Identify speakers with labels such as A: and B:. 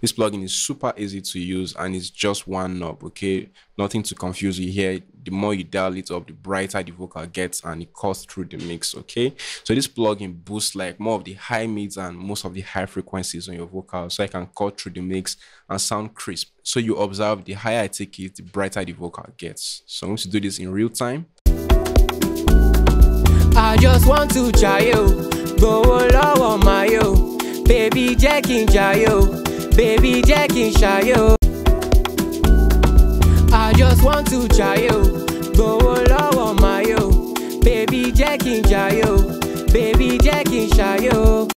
A: This plugin is super easy to use and it's just one knob, okay? Nothing to confuse you here. The more you dial it up, the brighter the vocal gets and it cuts through the mix, okay? So this plugin boosts like more of the high mids and most of the high frequencies on your vocal, so I can cut through the mix and sound crisp. So you observe the higher I take it, the brighter the vocal gets. So I'm going to do this in real time.
B: I just want to try you, go all on my yo, baby jacking jayo, baby jacking shayo. I just want to try you, go all on my yo, baby jacking jayo, baby jacking shayo.